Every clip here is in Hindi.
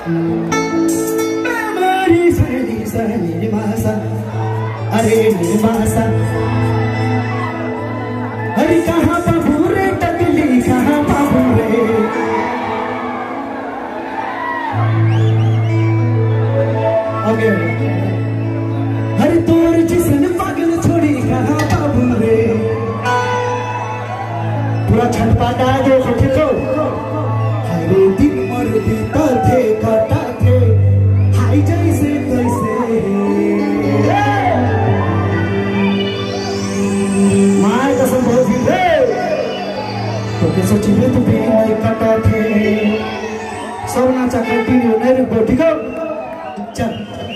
अरे निर्मासा अरे कहाँ बाबू रे टकली कहाँ बाबू रे ओके अरे तोर जिसन पागल छोड़ी कहाँ बाबू रे पूरा छटपटा दो ठिको अरे दिन मर बीता थे काटा थे हाय जैसे तैसे सोची तो भी नहीं कटा थे सब नाचा कंटिन्यू नहीं रुको ठीक है चल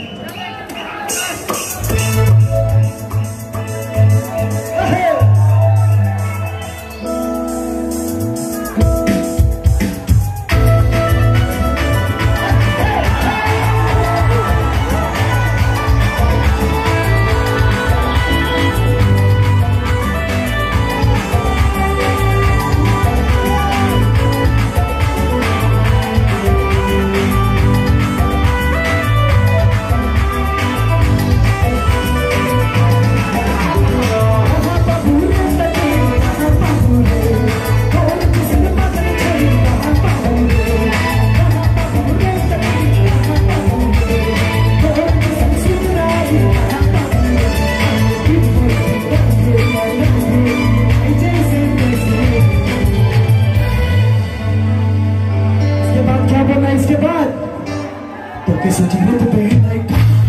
इसके बाद तो किसी जीवित पे नहीं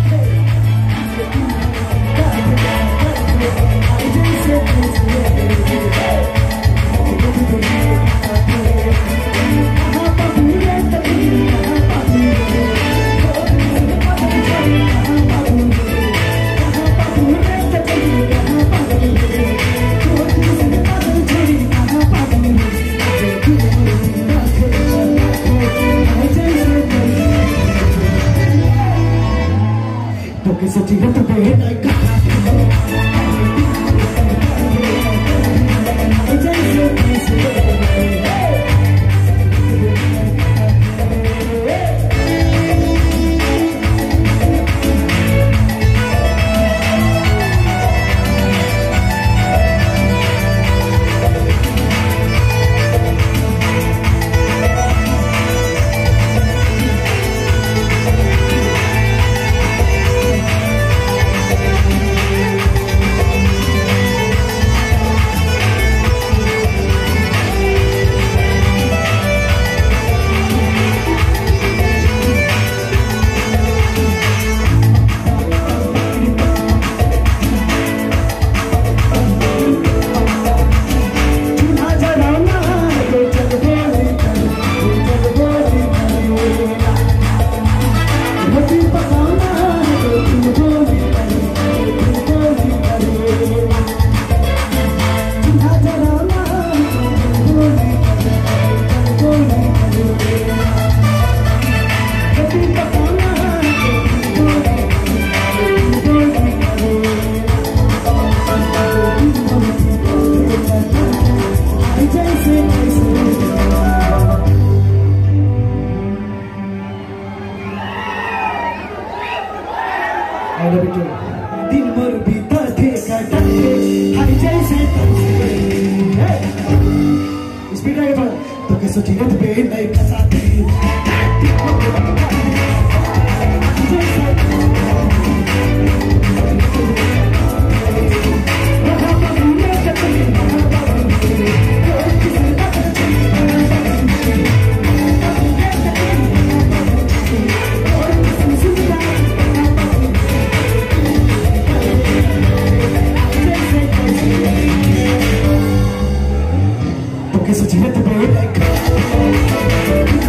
किसी जीवित पे नहीं दिन भर बीता थे काटा थे हाय जैसे स्पीड आगे बढ़ तो कैसे जीवित पे नहीं फंसाते तो कैसे जीवित पे नहीं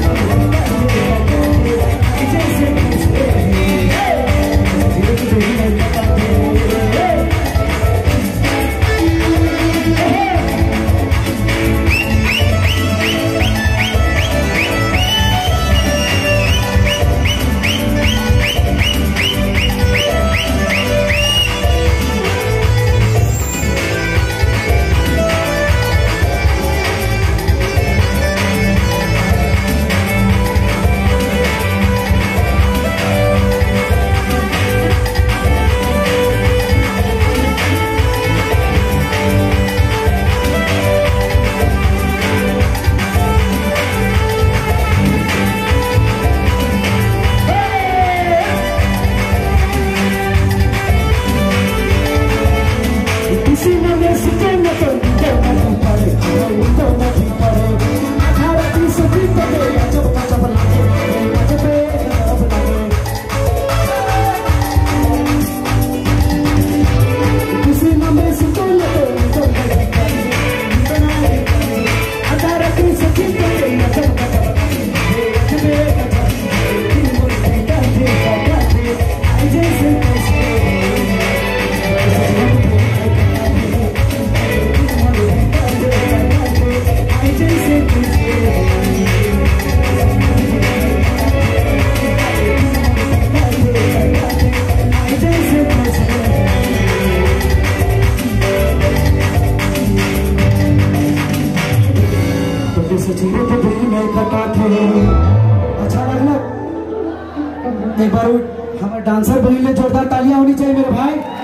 चले से चेहरे पे दिल में कटा थे। अच्छा लगना एक बार हमारे डांसर बनी ले जोरदार तालियां होनी चाहिए मेरे भाई।